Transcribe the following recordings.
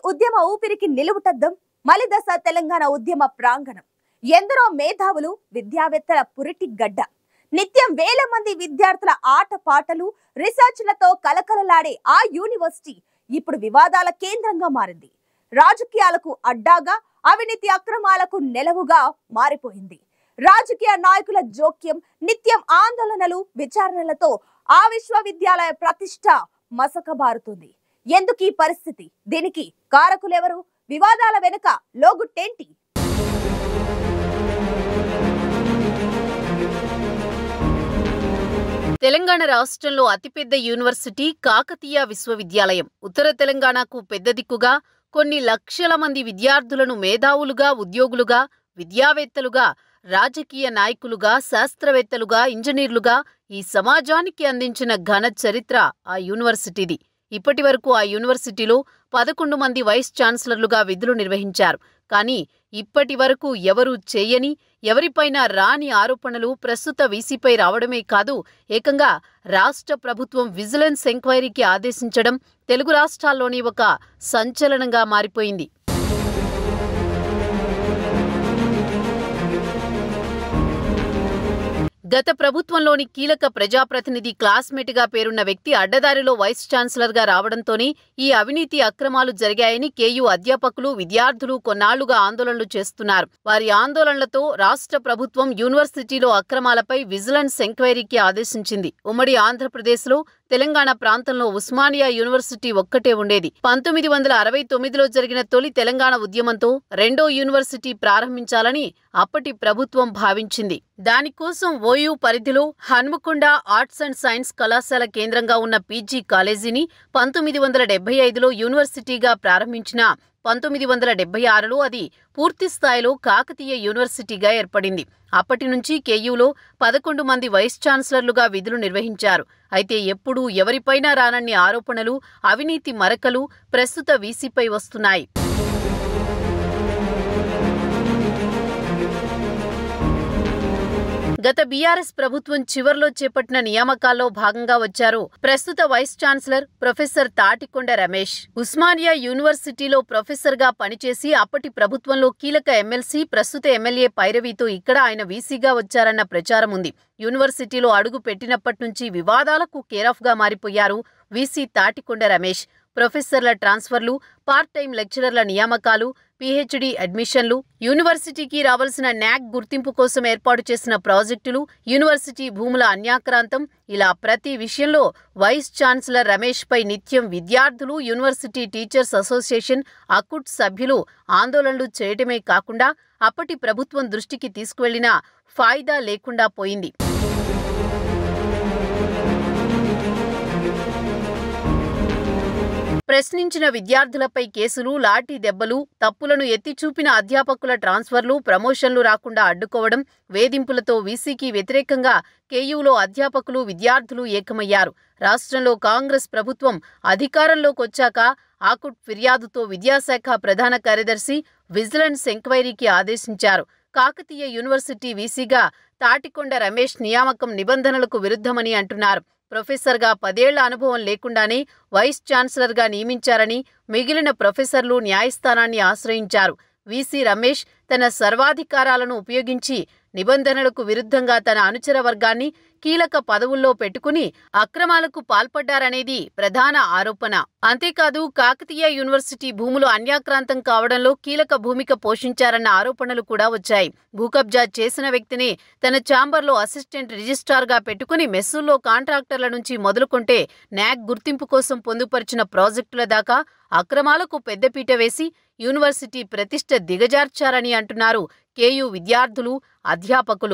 ఉద్యమ ఊపిరికి నిలువుటద్దం మలిదశ తెలంగాణ ఉద్యమ ప్రాంగణం. ఎందరో మేధావులు విద్యావేత్తల పురిటి గడ్డ. నిత్యం వేల మంది విద్యార్థుల ఆట పాటలు రీసెర్చ్లతో కలకలలాడే ఆ యూనివర్సిటీ ఇప్పుడు వివాదాల కేంద్రంగా మారింది. రాజకీయాలకు అడ్డాగా, అవినీతి అక్రమాలకు నెలవుగా మారిపోయింది. రాజకీయ నాయకుల జోక్యం, నిత్యం ఆందోళనలు, విచారణలతో ఆ విశ్వవిద్యాలయ ప్రతిష్ట మసకబారుతుంది. ఎందుకు ఈ పరిస్థితి? దీనికి కారకులెవరు? వివాదాల వెనుక లోగుట్టేంటి? తెలంగాణ రాష్ట్రంలో అతిపెద్ద యూనివర్సిటీ కాకతీయ విశ్వవిద్యాలయం. ఉత్తర తెలంగాణకు పెద్ద దిక్కుగా కొన్ని లక్షల మంది విద్యార్థులను మేధావులుగా, ఉద్యోగులుగా, విద్యావేత్తలుగా, రాజకీయ నాయకులుగా, శాస్త్రవేత్తలుగా, ఇంజనీర్లుగా ఈ సమాజానికి అందించిన ఘన చరిత్ర ఆ యూనివర్సిటీది. ఇప్పటి వరకు ఆ యూనివర్సిటీలో 11 మంది వైస్ ఛాన్సలర్లుగా విధులు నిర్వహించారు. కానీ ఇప్పటి వరకు ఎవరూ చేయని, ఎవరిపైనా రాని ఆరోపణలు ప్రస్తుత వీసీపై రావడమే కాదు, ఏకంగా రాష్ట్ర ప్రభుత్వం విజిలెన్స్ ఎంక్వైరీకి ఆదేశించడం తెలుగు రాష్ట్రాల్లోని ఒక సంచలనంగా మారిపోయింది. గత ప్రభుత్వంలోని కీలక ప్రజాప్రతినిధి క్లాస్మేట్గా పేరున్న వ్యక్తి అడ్డదారిలో వైస్ ఛాన్సలర్గా రావడంతోనే ఈ అవినీతి అక్రమాలు జరిగాయని కేయూ అధ్యాపకులు, విద్యార్థులు కొన్నాళ్లుగా ఆందోళనలు చేస్తున్నారు. వారి ఆందోళనలతో రాష్ట్ర ప్రభుత్వం యూనివర్సిటీలో అక్రమాలపై విజిలెన్స్ ఎంక్వైరీకి ఆదేశించింది. ఉమ్మడి ఆంధ్రప్రదేశ్లో తెలంగాణ ప్రాంతంలో ఉస్మానియా యూనివర్సిటీ ఒక్కటే ఉండేది. 1969లో జరిగిన తొలి తెలంగాణ ఉద్యమంతో రెండో యూనివర్సిటీ ప్రారంభించాలని అప్పటి ప్రభుత్వం భావించింది. దానికోసం ఓయూ పరిధిలో హన్మకొండ ఆర్ట్స్ అండ్ సైన్స్ కళాశాల కేంద్రంగా ఉన్న పీజీ కాలేజీని 1975లో యూనివర్సిటీగా ప్రారంభించిన 1976లో అది పూర్తి స్థాయిలో కాకతీయ యూనివర్సిటీగా ఏర్పడింది. అప్పటి నుంచి కేయూలో 11 మంది వైస్ ఛాన్సలర్లుగా విధులు నిర్వహించారు. అయితే ఎప్పుడూ ఎవరిపైనా రానన్ని ఆరోపణలు, అవినీతి మరకలు ప్రస్తుత వీసీపై వస్తున్నాయి. గత బీఆర్ఎస్ ప్రభుత్వం చివర్లో చేపట్టిన నియామకాల్లో భాగంగా వచ్చారు ప్రస్తుత vice chancellor professor Thatikonda Ramesh. Osmania యూనివర్సిటీలో ప్రొఫెసర్గా పనిచేసి అప్పటి ప్రభుత్వంలో కీలక ఎమ్మెల్సీ, ప్రస్తుత ఎమ్మెల్యే పైరవీతో ఇక్కడ ఆయన వీసీగా వచ్చారన్న ప్రచారం ఉంది. యూనివర్సిటీలో అడుగు పెట్టినప్పటి నుంచి వివాదాలకు కేరాఫ్గా మారిపోయారు వీసీ తాటికొండ రమేష్. ప్రొఫెసర్ల ట్రాన్స్ఫర్లు, పార్ట్ టైం లెక్చరర్ల నియామకాలు, పీహెచ్డీ అడ్మిషన్లు, యూనివర్సిటీకి రావాల్సిన న్యాక్ గుర్తింపు కోసం ఏర్పాటు చేసిన ప్రాజెక్టులు, యూనివర్సిటీ భూముల అన్యాక్రాంతం, ఇలా ప్రతి విషయంలో వైస్ ఛాన్సలర్ రమేష్ పై నిత్యం విద్యార్థులు, యూనివర్సిటీ టీచర్స్ అసోసియేషన్, అకుట్ సభ్యులు ఆందోళనలు చేయటమే కాకుండా అప్పటి ప్రభుత్వం దృష్టికి తీసుకువెళ్లినా ఫాయిదా లేకుండా పోయింది. ప్రశ్నించిన విద్యార్థులపై కేసులు, లాఠీ దెబ్బలు, తప్పులను ఎత్తిచూపిన అధ్యాపకుల ట్రాన్స్ఫర్లు, ప్రమోషన్లు రాకుండా అడ్డుకోవడం, వేధింపులతో వీసీకి వ్యతిరేకంగా కేయూలో అధ్యాపకులు, విద్యార్థులు ఏకమయ్యారు. రాష్ట్రంలో కాంగ్రెస్ ప్రభుత్వం అధికారంలోకొచ్చాక ఆకుట్ ఫిర్యాదుతో విద్యాశాఖ ప్రధాన కార్యదర్శి విజిలెన్స్ ఎంక్వైరీకి ఆదేశించారు. కాకతీయ యూనివర్సిటీ వీసీగా తాటికొండ రమేష్ నియామకం నిబంధనలకు విరుద్ధమని అంటున్నారు. ప్రొఫెసర్గా 10 ఏళ్ల అనుభవం లేకుండానే వైస్ ఛాన్సలర్గా నియమించారని మిగిలిన ప్రొఫెసర్లు న్యాయస్థానాన్ని ఆశ్రయించారు. వీసీ రమేష్ తన సర్వాధికారాలను ఉపయోగించి నిబంధనలకు విరుద్ధంగా తన అనుచర వర్గాన్ని కీలక పదవుల్లో పెట్టుకుని అక్రమాలకు పాల్పడ్డారనేది ప్రధాన ఆరోపణ. అంతేకాదు కాకతీయ యూనివర్సిటీ భూములు అన్యాక్రాంతం కావడంలో కీలక భూమిక పోషించారన్న ఆరోపణలు కూడా వచ్చాయి. భూకబ్జా చేసిన వ్యక్తిని తన ఛాంబర్లో అసిస్టెంట్ రిజిస్ట్రార్గా పెట్టుకుని మెస్సుల్లో కాంట్రాక్టర్ల నుంచి మొదలుకొంటే న్యాక్ గుర్తింపు కోసం పొందుపరిచిన ప్రాజెక్టుల దాకా అక్రమాలకు పెద్దపీట వేసి యూనివర్సిటీ ప్రతిష్ట దిగజార్చారని అంటున్నారు కేయూ విద్యార్థులు, అధ్యాపకులు.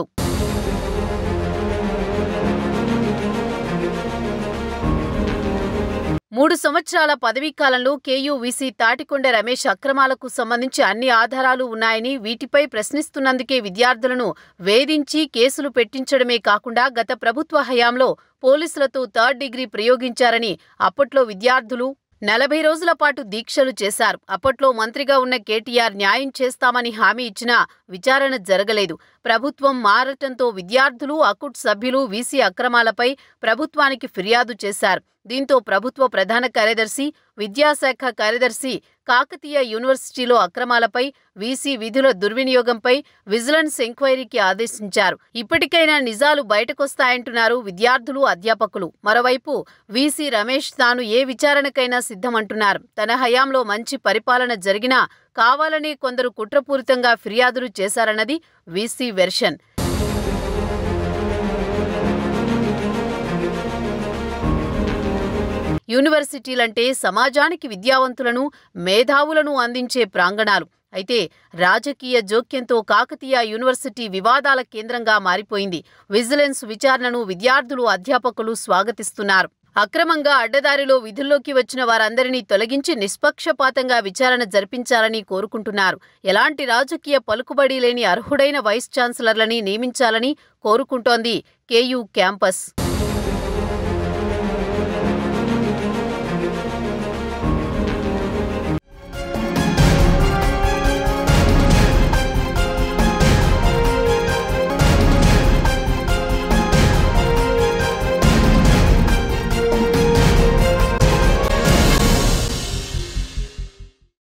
మూడు సంవత్సరాల పదవీకాలంలో కేయూ వీసీ తాటికొండ రమేష్ అక్రమాలకు సంబంధించి అన్ని ఆధారాలు ఉన్నాయని, వీటిపై ప్రశ్నిస్తున్నందుకే విద్యార్థులను వేధించి కేసులు పెట్టించడమే కాకుండా గత ప్రభుత్వ హయాంలో పోలీసులతో 3rd డిగ్రీ ప్రయోగించారని అప్పట్లో విద్యార్థులు 40 రోజుల పాటు దీక్షలు చేశారు. అప్పట్లో మంత్రిగా ఉన్న కేటీఆర్ న్యాయం చేస్తామని హామీ ఇచ్చినా విచారణ జరగలేదు. ప్రభుత్వం మారటంతో విద్యార్థులు, అకుట్ సభ్యులు వీసీ అక్రమాలపై ప్రభుత్వానికి ఫిర్యాదు చేశారు. దీంతో ప్రభుత్వ ప్రధాన కార్యదర్శి, విద్యాశాఖ కార్యదర్శి కాకతీయ యూనివర్సిటీలో అక్రమాలపై, వీసీ విధుల దుర్వినియోగంపై విజిలెన్స్ ఎంక్వైరీకి ఆదేశించారు. ఇప్పటికైనా నిజాలు బయటకొస్తాయంటున్నారు విద్యార్థులు, అధ్యాపకులు. మరోవైపు వీసీ రమేష్ తాను ఏ విచారణకైనా సిద్ధమంటున్నారు. తన హయాంలో మంచి పరిపాలన జరిగినా కావాలని కొందరు కుట్రపూరితంగా ఫిర్యాదులు చేశారన్నది వీసీ వెర్షన్. యూనివర్సిటీలంటే సమాజానికి విద్యావంతులను, మేధావులను అందించే ప్రాంగణాలు. అయితే రాజకీయ జోక్యంతో కాకతీయ యూనివర్సిటీ వివాదాల కేంద్రంగా మారిపోయింది. విజిలెన్స్ విచారణను విద్యార్థులు, అధ్యాపకులు స్వాగతిస్తున్నారు. అక్రమంగా అడ్డదారిలో విధుల్లోకి వచ్చిన వారందరినీ తొలగించి నిష్పక్షపాతంగా విచారణ జరిపించాలని కోరుకుంటున్నారు. ఎలాంటి రాజకీయ పలుకుబడి లేని అర్హుడైన వైస్ ఛాన్సలర్లని నియమించాలని కోరుకుంటోంది కేయూ క్యాంపస్.